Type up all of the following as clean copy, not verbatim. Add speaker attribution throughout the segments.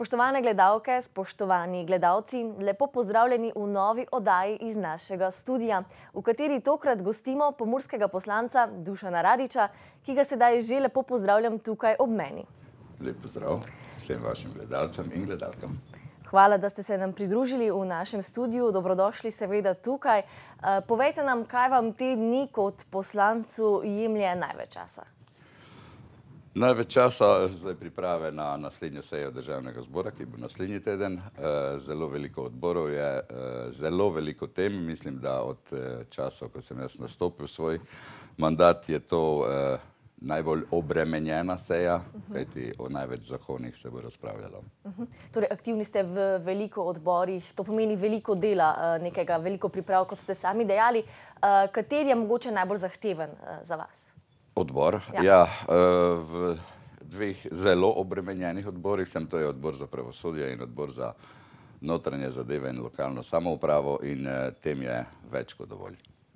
Speaker 1: Spoštovane gledalke, spoštovani gledalci, lepo pozdravljeni v novi oddaji iz našega studia, v kateri tokrat gostimo pomurskega poslanca Dušana Radića, ki ga sedaj že lepo pozdravljam tukaj ob meni.
Speaker 2: Lep pozdrav vsem vašim gledalcem in gledalkam.
Speaker 1: Hvala, da ste se nam pridružili v našem studiu. Dobrodošli seveda tukaj. Povejte nam, kaj vam te dni kot poslancu jemlje največ časa?
Speaker 2: Največ časa zdaj priprave na naslednjo sejo Državnega zbora, ki bo naslednji teden. Zelo veliko odborov je, zelo veliko tem. Mislim, da od časa, ko sem jaz nastopil svoj mandat, je to najbolj obremenjena seja, kajti o največ zakonih se bo razpravljalo.
Speaker 1: Torej, aktivni ste v veliko odborih, to pomeni veliko dela, nekega veliko priprav, kot ste sami dejali. Kateri je mogoče najbolj zahteven za vas?
Speaker 2: Odbor? Ja, v dveh zelo obremenjenih odborih sem, to je odbor za pravosodje in odbor za notranje zadeve in lokalno samoupravo, in tem je več kot dovolj.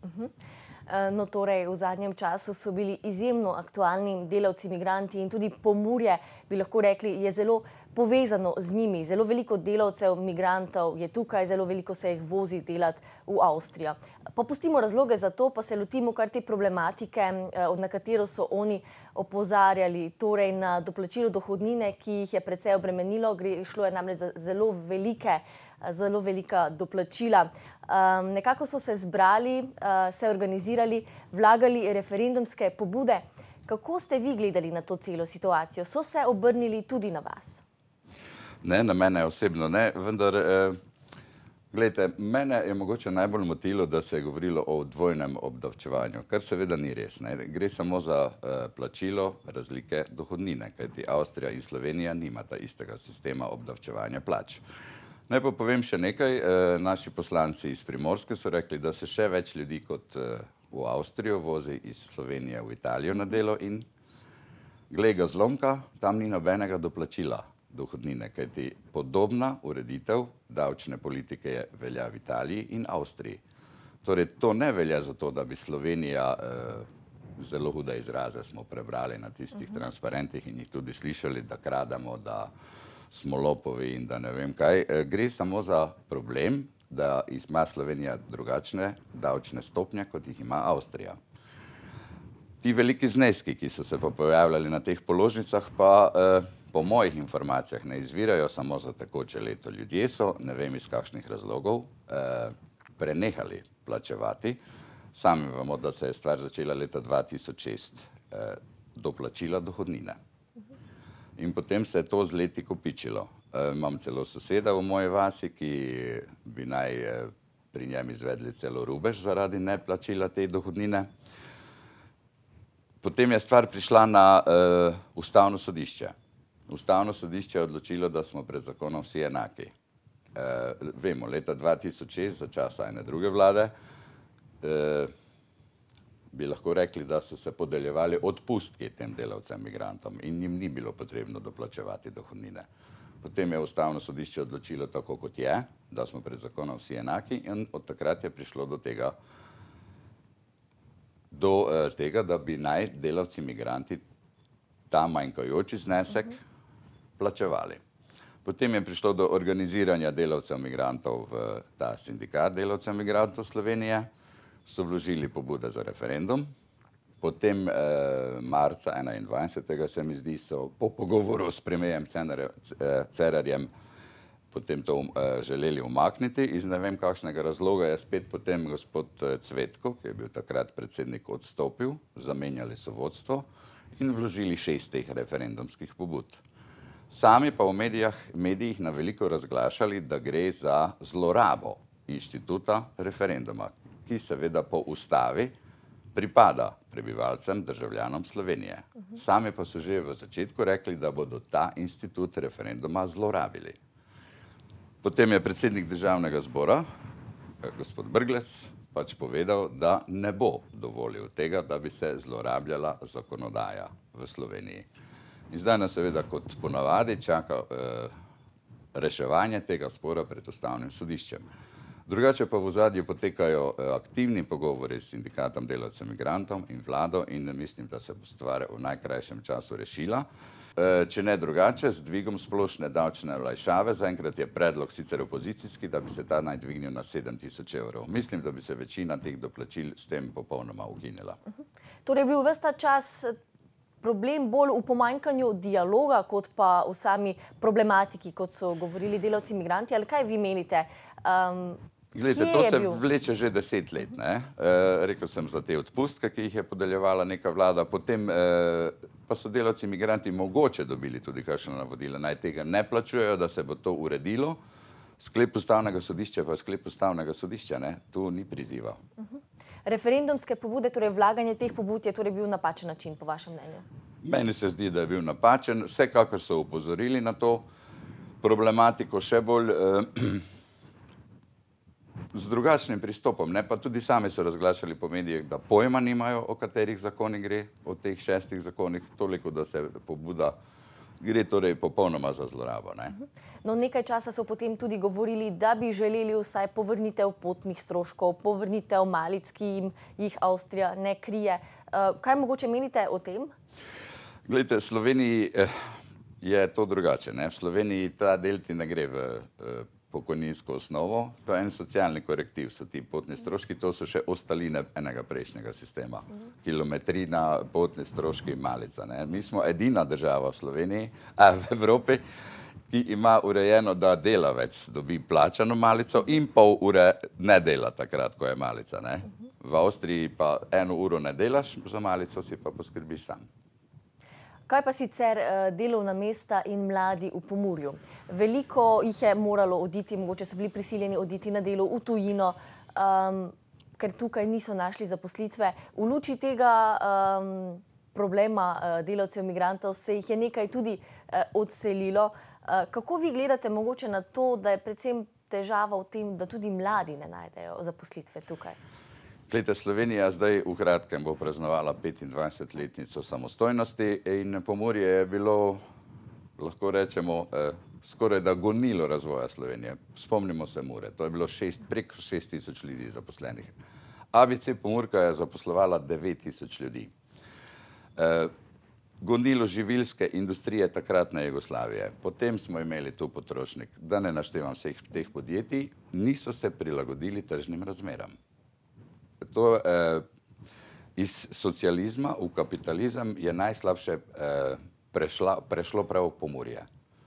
Speaker 1: No, torej, v zadnjem času so bili izjemno aktualni delavci migranti in tudi Pomurje, bi lahko rekli, je zelo povezano z njimi. Zelo veliko delavcev migrantov je tukaj, zelo veliko se jih vozi delati v Avstrijo. Pa pustimo razloge za to, pa se lotimo kar te problematike, na katero so oni opozarjali, torej na doplačilo dohodnine, ki jih je precej obremenilo. Šlo je namreč za zelo velika doplačila. Nekako so se zbrali, se organizirali, vlagali referendumske pobude. Kako ste vi gledali na to celo situacijo? So se obrnili tudi na vas?
Speaker 2: Ne, na mene osebno ne, vendar, gledajte, mene je mogoče najbolj motilo, da se je govorilo o dvojnem obdavčevanju, kar seveda ni res, ne. Gre samo za plačilo razlike dohodnine, kajti Avstrija in Slovenija nimata istega sistema obdavčevanja plač. Naj pa povem še nekaj, naši poslanci iz Primorske so rekli, da se še več ljudi kot v Avstrijo vozi iz Slovenije v Italijo na delo in glej ga zlomka, tam ni nobenega doplačila dohodnine, kajti podobna ureditev davčne politike velja v Italiji in Avstriji. Torej, to ne velja za to, da bi Slovenija, zelo hude izraze smo prebrali na tistih transparentih in jih tudi slišali, da krademo, da smo lopovi in da ne vem kaj. Gre samo za problem, da ima Slovenija drugačne davčne stopnje, kot jih ima Avstrija. Ti veliki zneski, ki so se pa pojavljali na teh položnicah, pa po mojih informacijah ne izvirajo samo za tekoče leto. Ljudje so, ne vem iz kakšnih razlogov, prenehali plačevati. Sami vemo, da se je stvar začela leta 2006, doplačila dohodnine. In potem se je to z leti kopičilo. Imam celo soseda v moji vasi, ki bi naj pri njem izvedli celo rubež zaradi neplačila te dohodnine. Potem je stvar prišla na Ustavno sodišče. Ustavno sodišče je odločilo, da smo pred zakonom vsi enaki. Vemo, leta 2006, za časa ene druge vlade, bi lahko rekli, da so se podeljevali odpustki tem delavcem migrantom in jim ni bilo potrebno doplačevati dohodnine. Potem je Ustavno sodišče odločilo tako, kot je, da smo pred zakonom vsi enaki, in od takrat je prišlo do tega, da bi naj delavci migranti ta manjkajoči znesek plačevali. Potem je prišlo do organiziranja delavcev migrantov v ta sindikat delavcev migrantov Slovenije, so vložili pobude za referendum. Potem marca 2021, se mi zdi, so po pogovoru s premierjem Cerarjem potem to želeli umakniti. Iz ne vem kakšnega razloga je spet potem gospod Cvetko, ki je bil takrat predsednik, odstopil, zamenjali so vodstvo in vložili 6 teh referendumskih pobud. Sami pa v medijih na veliko razglašali, da gre za zlorabo inštituta referenduma, ki seveda po ustavi pripada prebivalcem, državljanom Slovenije. Sami pa so že v začetku rekli, da bodo ta institut referenduma zlorabili. Potem je predsednik Državnega zbora, gospod Brglec, pač povedal, da ne bo dovolil tega, da bi se zlorabljala zakonodaja v Sloveniji. In zdaj nas seveda kot ponavadi čaka reševanje tega spora pred Ustavnim sodiščem. Drugače pa v ozadju potekajo aktivni pogovori s sindikatom delavcev migrantov in vlado in mislim, da se bo stvar v najkrajšem času rešila. Če ne drugače, z dvigom splošne davčne olajšave, zaenkrat je predlog sicer opozicijski, da bi se ta naj dvignil na 7.000 evrov. Mislim, da bi se večina teh doplačil s tem popolnoma ukinila.
Speaker 1: Torej je bil ves ta čas problem bolj v pomanjkanju dialoga, kot pa v sami problematiki, kot so govorili delavci migranti, ali kaj vi menite?
Speaker 2: Glejte, to se vleče že 10 let. Rekel sem za te odpustke, ki jih je podeljevala neka vlada, potem pa so delavci migranti mogoče dobili tudi kakšno navodilo, naj tega ne plačujejo, da se bo to uredilo. Sklep ustavnega sodišča pa je sklep ustavnega sodišča, tu ni priziva.
Speaker 1: Referendumske pobude, torej vlaganje teh pobud je torej bil napačen način, po vašem mnenju?
Speaker 2: Meni se zdi, da je bil napačen. Vsekakor so opozorili na to problematiko še bolj z drugačnim pristopom, pa tudi sami so razglašali po medijih, da pojma nimajo, o katerih zakonih gre, o teh 6 zakonih, toliko, da se pobuda gre torej popolnoma za zlorabo.
Speaker 1: No, nekaj časa so potem tudi govorili, da bi želeli vsaj povrnitev potnih stroškov, povrnitev malic, ki jih Avstrija ne krije. Kaj mogoče menite o tem?
Speaker 2: Glejte, v Sloveniji je to drugače. V Sloveniji ta del ti ne gre v pokojninsko osnovo, to je en socialni korektiv, so ti potni stroški, to so še ostaline enega prejšnjega sistema. Kilometrina, potni stroški, malica. Mi smo edina država v Evropi, ki ima urejeno, da delavec dobi plačano malico in pol ure ne dela takrat, ko je malica. V Avstriji pa 1 uro ne delaš, za malico si pa poskrbiš sam.
Speaker 1: Kaj pa sicer delovna mesta in mladi v Pomurju? Veliko jih je moralo oditi, mogoče so bili prisiljeni oditi na delo v tujino, ker tukaj niso našli zaposlitve. V luči tega problema delavcev migrantov se jih je nekaj tudi odselilo. Kako vi gledate mogoče na to, da je predvsem težava v tem, da tudi mladi ne najdejo zaposlitve tukaj?
Speaker 2: Glejte, Slovenija zdaj v kratkem bo praznovala 25-letnico samostojnosti in Pomurje je bilo, lahko rečemo, skoraj da gonilo razvoja Slovenije. Spomnimo se Mure, to je bilo preko 6.000 ljudi zaposlenih. ABC Pomurka je zaposlovala 9.000 ljudi. Gonilo živilske industrije takratne Jugoslavije. Potem smo imeli tu Potrošnik. Da ne naštevam vseh teh podjetij, niso se prilagodili tržnim razmeram. To iz socializma v kapitalizem je najslabše prešlo prav v Pomurje.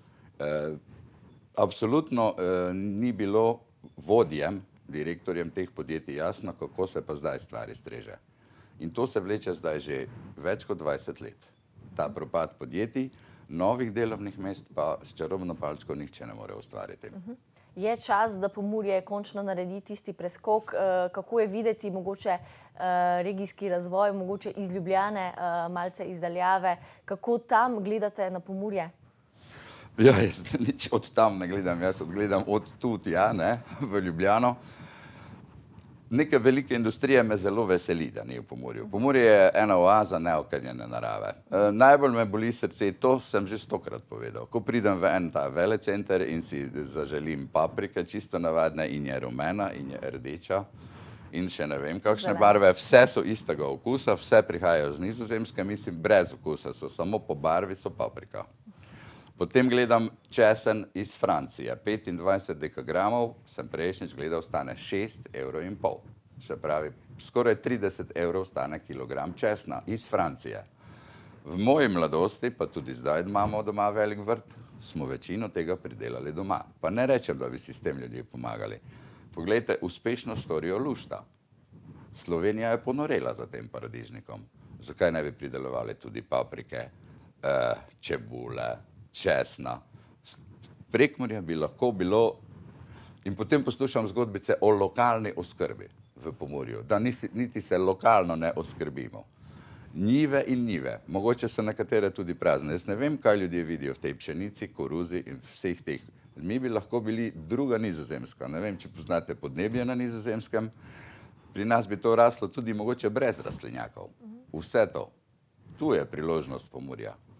Speaker 2: Absolutno ni bilo vodjem, direktorjem teh podjetij jasno, kako se pa zdaj stvari streže. In to se vleče zdaj že več kot 20 let. Ta propad podjetij, novih delovnih mest pa s čarobno palčko nihče ne more ustvariti.
Speaker 1: Je čas, da Pomurje končno naredi tisti preskok, kako je videti mogoče regijski razvoj, mogoče iz Ljubljane, malce iz daljave. Kako tam gledate na Pomurje?
Speaker 2: Ja, jaz nič od tam ne gledam, jaz gledam od tudi, v Ljubljano. Neke velike industrije me zelo veseli, da ni v Pomurju. Pomurje je ena oaza neokrnjene narave. Najbolj me boli srce, to sem že 100-krat povedal. Ko pridem v en ta velecenter in si zaželim paprike, čisto navadne, in je rumena, in je rdeča, in še ne vem kakšne barve, vse so istega okusa, vse prihajajo z Nizozemske, mislim, brez okusa so, samo po barvi so paprika. Potem gledam česen iz Francije. 25 dekagramov sem prejšnjič gledal, stane 6,5 €. Se pravi, skoraj 30 € stane kilogram česna iz Francije. V moji mladosti, pa tudi zdaj imamo doma velik vrt, smo večino tega pridelali doma. Pa ne rečem, da bi si s tem ljudje pomagali. Poglejte, uspešno štorijo lušta. Slovenija je ponorela za tem paradižnikom. Zakaj ne bi pridelovali tudi paprike, čebule, česna? Prekmurje bi lahko bilo, in potem poslušam zgodbice o lokalni oskrbi v Pomurju, da niti se lokalno ne oskrbimo. Njive in njive, mogoče so nekatere tudi prazne. Jaz ne vem, kaj ljudje vidijo v tej pšenici, koruzi in vseh teh. Mi bi lahko bili druga Nizozemska. Ne vem, če poznate podnebje na Nizozemskem. Pri nas bi to raslo tudi mogoče brez rastlinjakov. Vse to. Tu je priložnost Pomurja.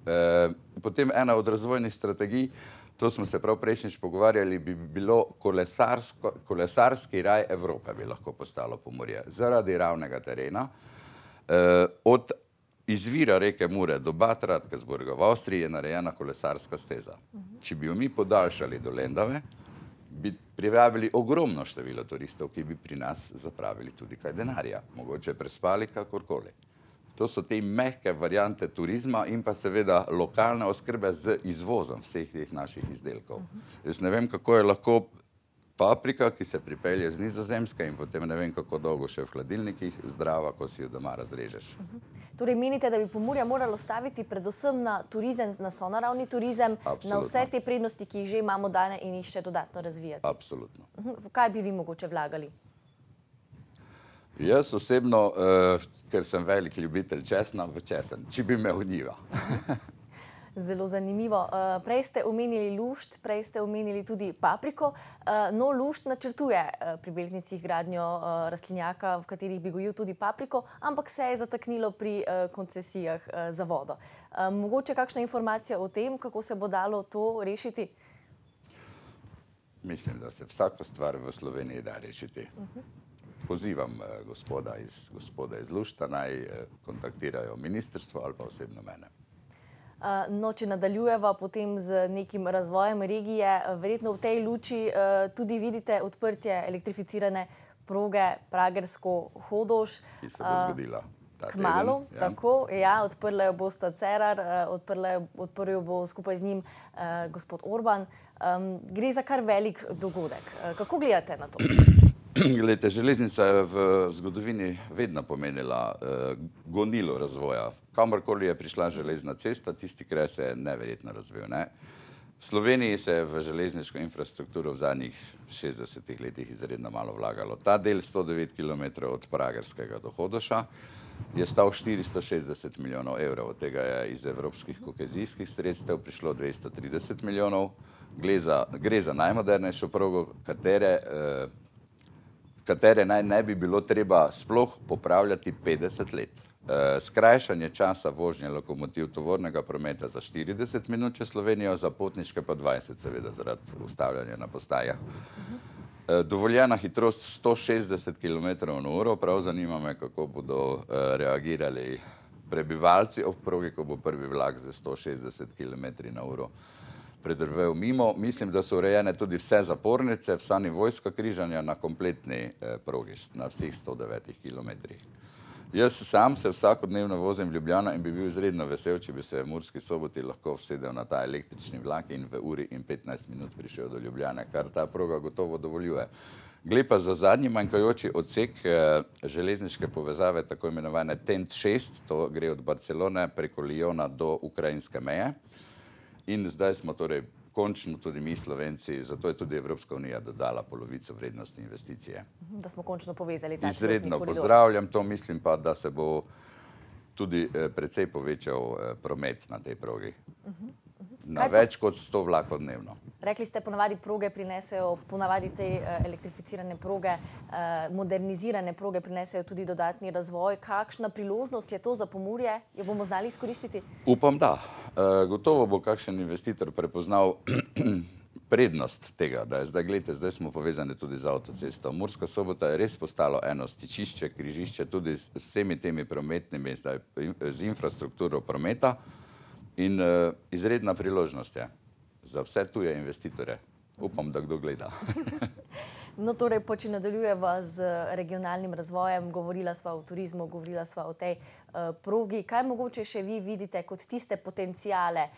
Speaker 2: Potem ena od razvojnih strategij, to smo se prav prejšnjič pogovarjali, bi bilo kolesarski raj Evrope bi lahko postalo Pomurje. Zaradi ravnega terena, od izvira reke Mure do Bad Radkersburga v Avstriji je narejena kolesarska steza. Če bi jo mi podaljšali do Lendave, bi privabili ogromno število turistov, ki bi pri nas zapravili tudi kaj denarja, mogoče prespali kakorkoli. To so te mehke variante turizma in pa seveda lokalne oskrbe z izvozom vseh teh naših izdelkov. Jaz ne vem, kako je lahko paprika, ki se pripelje z Nizozemske in potem ne vem, kako dolgo še v hladilnikih, zdrava, ko si jo doma razrežeš.
Speaker 1: Torej menite, da bi Pomurje moralo staviti predvsem na turizem, na sonaravni turizem, na vse te prednosti, ki jih že imamo dane in jih še dodatno razvijati?
Speaker 2: Absolutno.
Speaker 1: V kaj bi vi mogoče vlagali?
Speaker 2: Jaz osebno, ker sem velik ljubitelj česna, v česen, če bi imel njiva.
Speaker 1: Zelo zanimivo. Prej ste omenili lušt, prej ste omenili tudi papriko. No, lušt načrtuje pri Beltincih gradnjo rastlinjaka, v katerih bi gojil tudi papriko, ampak se je zataknilo pri koncesijah za vodo. Mogoče kakšna informacija o tem, kako se bo dalo to rešiti?
Speaker 2: Mislim, da se vsako stvar v Sloveniji da rešiti. Pozivam gospoda iz Lušta, naj kontaktirajo ministrstvo ali pa osebno mene.
Speaker 1: No, če nadaljujeva potem z nekim razvojem regije, verjetno v tej luči tudi vidite odprtje elektrificirane proge Pragersko-Hodoš.
Speaker 2: Ki se bo zgodila ta teden.
Speaker 1: Kmalu, tako, ja, odprla jo bosta Cerar, odprl jo bo skupaj z njim gospod Orban. Gre za kar velik dogodek. Kako gledate na to?
Speaker 2: Glejte, železnica je v zgodovini vedno pomenila gonilo razvoja. Kamorkoli je prišla železna cesta, tisti kraj se je neverjetno razvil. V Sloveniji se je v železniško infrastrukturo v zadnjih 60 letih izredno malo vlagalo. Ta del 109 km od Pragerskega do Hodoša je stal 460 milijonov evrov. Od tega je iz evropskih kohezijskih sredstev prišlo 230 milijonov. Gre za najmodernejšo progo, katere naj ne bi bilo treba sploh popravljati 50 let. Skrajšanje časa vožnje lokomotiv tovornega prometa za 40 minut čez Slovenijo, za potniške pa 20, seveda, zaradi ustavljanja na postajah. Dovoljena hitrost 160 km/h, prav zanima me, kako bodo reagirali prebivalci ob progi, ko bo prvi vlak za 160 km/h predrvel mimo. Mislim, da so urejene tudi vse zapornice, vsa nivojska križanja na kompletni progi, na vseh 109 km. Jaz sam se vsakodnevno vozim v Ljubljano in bi bil izredno vesel, če bi se v Murski Soboti lahko vsedel na ta električni vlak in v uri in 15 minut prišel do Ljubljane, kar ta proga gotovo dovoljuje. Gre pa za zadnji manjkajoči odsek železniške povezave, tako imenovane TENT 6, to gre od Barcelone preko Lyona do ukrajinske meje. In zdaj smo torej končno tudi mi Slovenci, zato je tudi Evropska unija dodala polovico vrednosti investicije.
Speaker 1: Da smo končno povezali ta
Speaker 2: izredno pozdravljam to, mislim pa, da se bo tudi precej povečal promet na tej progi. Na več kot 100 vlakov dnevno.
Speaker 1: Rekli ste, ponavadi proge prinesejo, ponavadi te elektrificirane proge, modernizirane proge prinesejo tudi dodatni razvoj. Kakšna priložnost je to za Pomurje? Jo bomo znali izkoristiti?
Speaker 2: Upam, da. Gotovo bo kakšen investitor prepoznal prednost tega, da je zdaj, gledajte, zdaj smo povezani tudi z avtocesto. Murska Sobota je res postalo eno stičišče, križišče tudi s vsemi temi prometnimi, z infrastrukturo prometa. In izredna priložnost je za vse tuje investitore. Upam, da kdo gleda.
Speaker 1: No, torej, če nadaljujeva z regionalnim razvojem, govorila sva o turizmu, govorila sva o tej progi. Kaj mogoče še vi vidite kot tiste potencijale,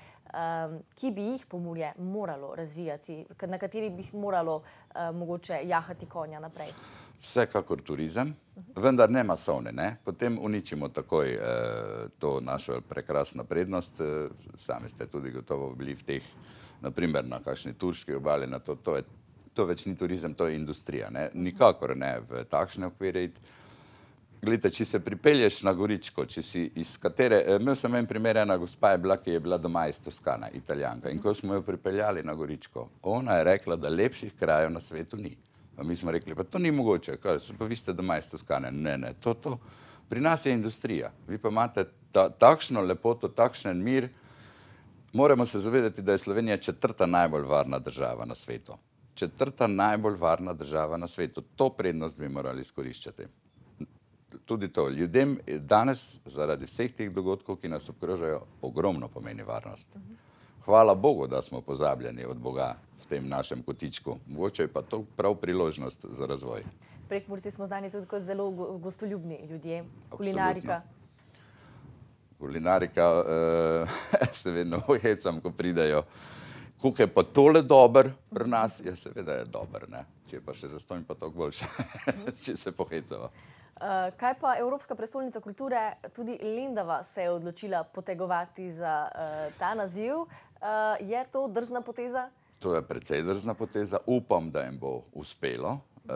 Speaker 1: ki bi jih Pomurje moralo razvijati, na kateri bi moralo mogoče jahati konja naprej?
Speaker 2: Vsekakor turizem, vendar ne masovne, ne? Potem uničimo takoj to našo prekrasno prednost. Sami ste tudi gotovo bili v teh, naprimer na kakšni turški obali, na to več ni turizem, to je industrija, ne? Nikakor ne v takšne okvire iti. Glejte, če se pripelješ na Goričko, če si iz katere, imel sem en primer, ena gospa je bila, ki je bila doma iz Toskana, Italijanka, in ko smo jo pripeljali na Goričko, ona je rekla, da lepših krajev na svetu ni. Pa mi smo rekli, pa to ni mogoče, pa vi ste doma iz Toskane. Ne, to. Pri nas je industrija. Vi pa imate takšno lepoto, takšen mir, moramo se zavedati, da je Slovenija četrta najbolj varna država na svetu. Četrta najbolj varna država na svetu. To prednost bi morali izkoriščati. Tudi to. Ljudem danes, zaradi vseh teh dogodkov, ki nas obkrožajo, ogromno pomeni varnost. Hvala Bogu, da smo pozabljeni od Boga v tem našem kotičku. Mogoče je pa to prav priložnost za razvoj.
Speaker 1: Prekmurci smo znani tudi kot zelo gostoljubni ljudje. Kulinarika.
Speaker 2: Kulinarika, se vedno hecam, ko pridejo. Kako je pa tole dober pri nas? Ja, seveda je dober, ne? Če je pa še zastonj, pa toliko boljše, če se pohecava.
Speaker 1: Kaj pa Evropska prestolnica kulture? Tudi Lendava se je odločila potegovati za ta naziv. Je to drzna poteza?
Speaker 2: To je precej drzna poteza. Upam, da jim bo uspelo.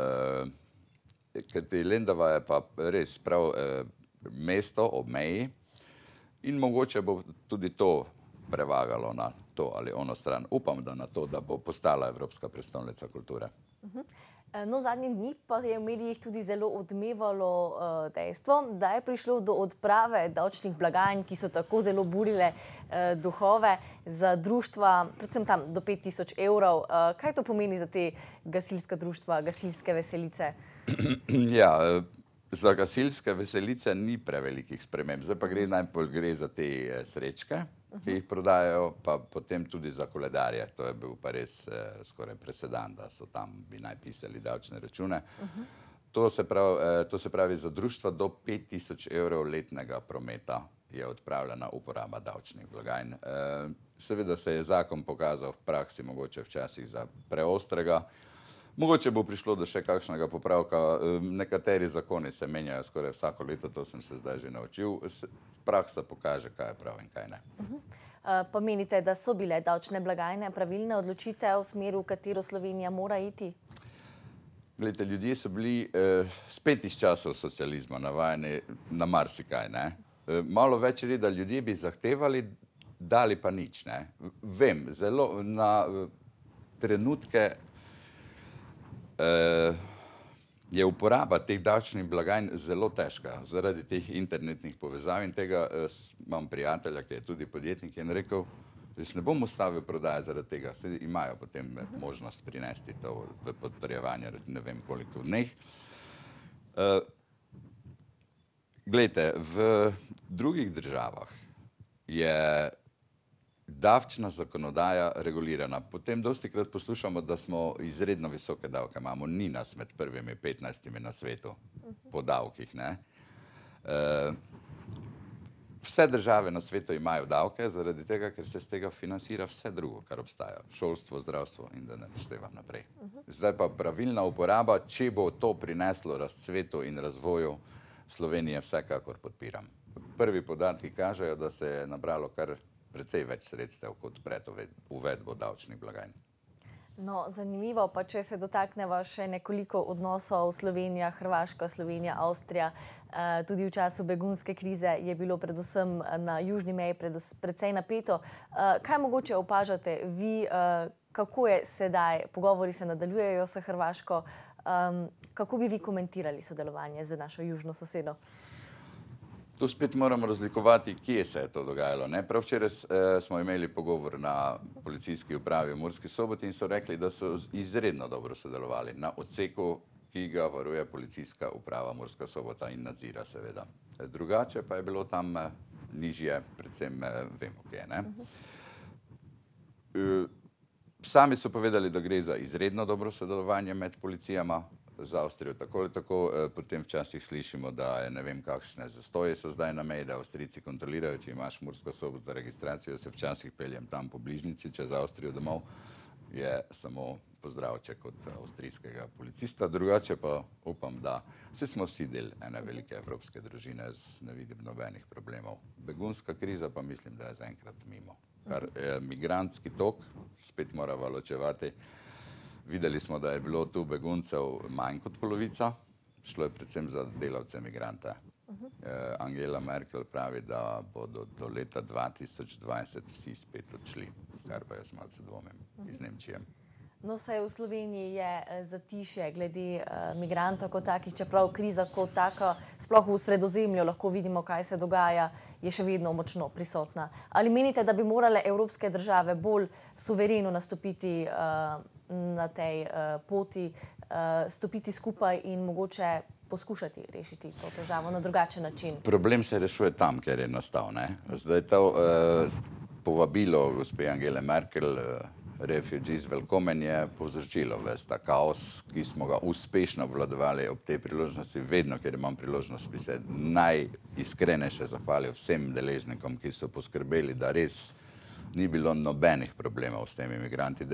Speaker 2: Kajti Lendava je pa res prav mesto ob meji in mogoče bo tudi to prevagalo na to ali ono stran. Upam, da na to, da bo postala Evropska prestolnica kulture.
Speaker 1: No, zadnji dni pa je v medijih tudi zelo odmevalo dejstvo, da je prišlo do odprave davčnih blagajn, ki so tako zelo burile duhove za društva, predvsem tam do 5000 evrov. Kaj to pomeni za te gasilska društva, gasilske veselice?
Speaker 2: Ja, za gasilske veselice ni prevelikih sprememb. Zdaj pa najbolj za te srečke, ki jih prodajajo, pa potem tudi za koledarje. To je bil pa res skoraj presedan, da so tam bi naj pisali davčne račune. To se pravi za društva do 5000 evrov letnega prometa je odpravljena uporaba davčnih blagajn. Seveda se je zakon pokazal v praksi mogoče včasih za preostrega. Mogoče bo prišlo do še kakšnega popravka. Nekateri zakoni se menjajo skoraj vsako leto, to sem se zdaj že naučil. Praksa pokaže, kaj je prav in kaj ne.
Speaker 1: Pa menite, da so bile davčne blagajne pravilne odločitev v smeru, v katero Slovenija mora iti?
Speaker 2: Glejte, ljudje so bili spet iz časov socializma navajeni na marsikaj, ne. Malo več reda ljudje bi zahtevali, dali pa nič, ne. Vem, zelo na trenutke je uporaba teh davčnih blagajn zelo težka zaradi teh internetnih povezav in tega imam prijatelja, ki je tudi podjetnik in rekel, jaz ne bom ustavil prodaje zaradi tega, saj imajo potem možnost prinesti to v potrjevanje, ne vem koliko dneh. Glejte, v drugih državah je davčna zakonodaja regulirana. Potem dostikrat poslušamo, da smo izredno visoke davke imamo. Ni nas med prvimi 15 na svetu po davkih, ne. Vse države na svetu imajo davke zaradi tega, ker se z tega financira vse drugo, kar obstaja. Šolstvo, zdravstvo in da ne naštevam naprej. Zdaj pa pravilna uporaba, če bo to prineslo razcvetu in razvoju Slovenije, vsekakor podpiram. Prvi podatki kažejo, da se je nabralo kar precej več sredstev kot pred uvedbo davčnih blagajn.
Speaker 1: No, zanimivo pa, če se dotakneva še nekoliko odnosov Slovenija, Hrvaška, Slovenija, Avstrija. Tudi v času begunske krize je bilo predvsem na južni meji precej napeto. Kaj mogoče opažate vi, kako je sedaj, pogovori se nadaljujejo s Hrvaško, kako bi vi komentirali sodelovanje z našo južno sosedo?
Speaker 2: Tu spet moramo razlikovati, kje se je to dogajalo, ne. Prav včeraj smo imeli pogovor na policijski upravi v Murski Soboti in so rekli, da so izredno dobro sodelovali na odseku, ki ga varuje policijska uprava Murska Sobota in nadzira seveda. Drugače pa je bilo tam nižje, predvsem vemo, kje, ne. Sami so povedali, da gre za izredno dobro sodelovanje med policijama. Z Avstrijo tako ali tako, potem včasih slišimo, da ne vem kakšne zastoje so zdaj na meji, da Avstrijci kontrolirajo, če imaš Mursko Soboto registracijo, se včasih peljem tam po bližnjici čez Avstrijo domov, je samo pozdravček od avstrijskega policista. Drugače pa upam, da smo vsi del ene velike evropske družine, ne vidim nobenih problemov. Begunska kriza pa mislim, da je zaenkrat mimo. Kar migrantski tok, spet moramo ločevati. Videli smo, da je bilo tu beguncev manj kot polovica, šlo je predvsem za delavce migrante. Angela Merkel pravi, da bodo do leta 2020 vsi spet odšli, kar pa jaz malce dvomim iz Nemčije.
Speaker 1: No, vsaj v Sloveniji je zatišje glede migrantov kot takih, čeprav kriza kot taka, sploh v Sredozemlju lahko vidimo, kaj se dogaja, je še vedno močno prisotna. Ali menite, da bi morale evropske države bolj suvereno nastopiti na tej poti, stopiti skupaj in mogoče poskušati rešiti to težavo na drugačen način?
Speaker 2: Problem se rešuje tam, kjer je nastal, ne? Zdaj to povabilo gospe Angele Merkel, Refugees Welcome, je povzročilo ves ta kaos, ki smo ga uspešno obvladovali ob tej priložnosti. Vedno, ker imam priložnost, bi se najiskrenejše zahvalil vsem deležnikom, ki so poskrbeli, da res ni bilo nobenih problemov s temi migranti.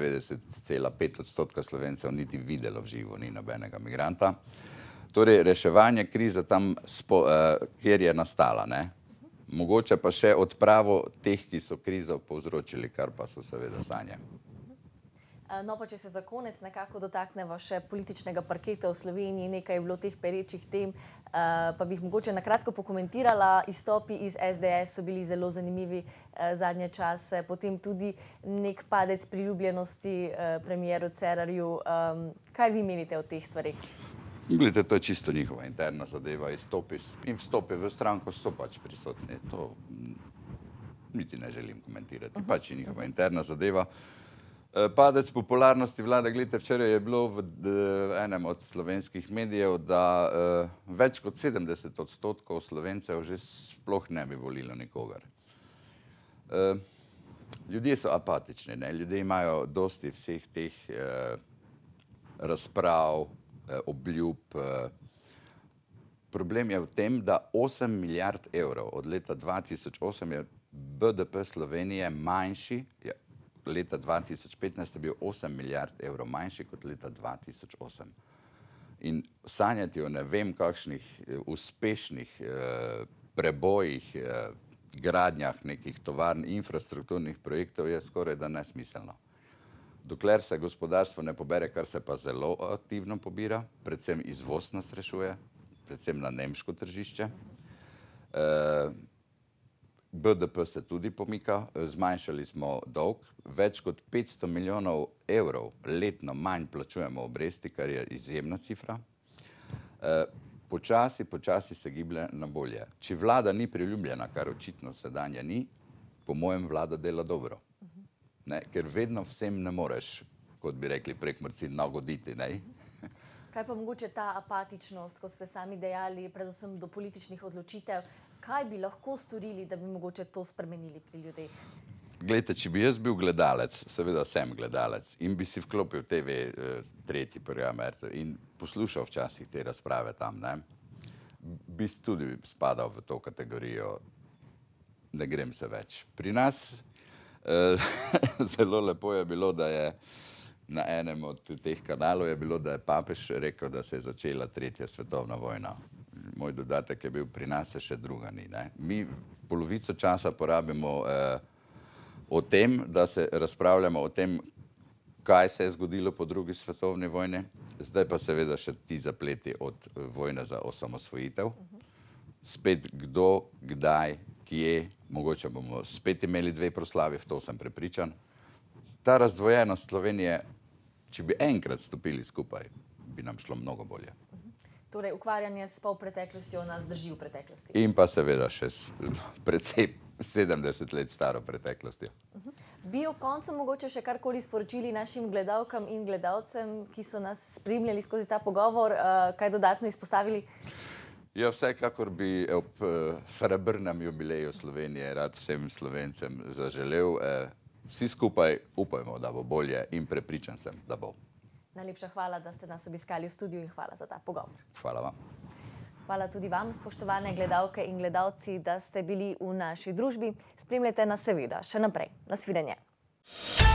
Speaker 2: 99,5% Slovencev niti videlo v živo ni nobenega migranta. Torej, reševanje krize tam, kjer je nastala, ne? Mogoče pa še odpravo teh, ki so krizo povzročili, kar pa so seveda sanje.
Speaker 1: No, pa če se za konec nekako dotakneva še političnega parketa v Sloveniji, nekaj je bilo teh perečih tem, pa bi jih mogoče na kratko pokomentirala. Izstopi iz SDS so bili zelo zanimivi zadnje čase, potem tudi nek padec priljubljenosti premijeru Cerarju. Kaj vi menite o teh stvareh?
Speaker 2: Glede, to je čisto njihova interna zadeva, in vstopi v stranko so pač prisotni. To niti ne želim komentirati, pač je njihova interna zadeva. Padec popularnosti vlade, gledajte, včeraj je bilo v enem od slovenskih medijev, da več kot 70% Slovencev že sploh ne bi volilo nikogar. Ljudje so apatični, ne? Ljudje imajo dosti vseh teh razprav, obljub. Problem je v tem, da 8 milijard evrov od leta 2008 je BDP Slovenije manjši, leta 2015 je bil 8 milijard evrov manjši kot leta 2008. In sanjati o ne vem kakšnih uspešnih prebojih, gradnjah nekih tovarn, infrastrukturnih projektov je skoraj da nesmiselno. Dokler se gospodarstvo ne pobere, kar se pa zelo aktivno pobira, predvsem izvoz nas rešuje, predvsem na nemško tržišče. BDP se tudi pomika, zmanjšali smo dolg, več kot 500 milijonov evrov letno manj plačujemo obresti, kar je izjemna cifra. Počasi se giblje na bolje. Če vlada ni priljubljena, kar očitno sedanja ni, po mojem vlada dela dobro. Ne, ker vedno vsem ne moreš, kot bi rekli Prekmurci, nagoditi, ne?
Speaker 1: Kaj pa mogoče ta apatičnost, kot ste sami dejali, predvsem do političnih odločitev, kaj bi lahko storili, da bi mogoče to spremenili pri ljudeh?
Speaker 2: Glejte, če bi jaz bil gledalec, seveda sem gledalec, in bi si vklopil TV, tretji program in poslušal včasih te razprave tam, ne, bi tudi spadal v to kategorijo, ne grem se več. Pri nas zelo lepo je bilo, da je na enem od teh kanalov je bilo, da je papež rekel, da se je začela 3. svetovna vojna. Moj dodatek je bil, pri nas se še druga ni, ne. Mi polovico časa porabimo o tem, da se razpravljamo o tem, kaj se je zgodilo po 2. svetovni vojni, zdaj pa seveda še ti zapleti od vojne za osamosvojitev. Spet kdo, kdaj, kje, mogoče bomo spet imeli 2 proslavi, v to sem prepričan. Ta razdvojenost Slovenije, če bi enkrat stopili skupaj, bi nam šlo mnogo bolje.
Speaker 1: Torej, ukvarjanje s polpreteklostjo nas drži v preteklosti.
Speaker 2: In pa seveda še s precej 70 let staro preteklostjo.
Speaker 1: Bi ob koncu mogoče še karkoli sporočili našim gledalkam in gledalcem, ki so nas spremljali skozi ta pogovor, kaj dodatno izpostavili?
Speaker 2: Ja, vsekakor bi ob srebrnem jubileju Slovenije rad vsem Slovencem zaželel. Vsi skupaj upajmo, da bo bolje, in prepričan sem, da bo.
Speaker 1: Najlepša hvala, da ste nas obiskali v studiu, in hvala za ta pogovor.
Speaker 2: Hvala vam.
Speaker 1: Hvala tudi vam, spoštovane gledalke in gledalci, da ste bili v naši družbi. Spremljajte nas seveda še naprej. Nasvidenje.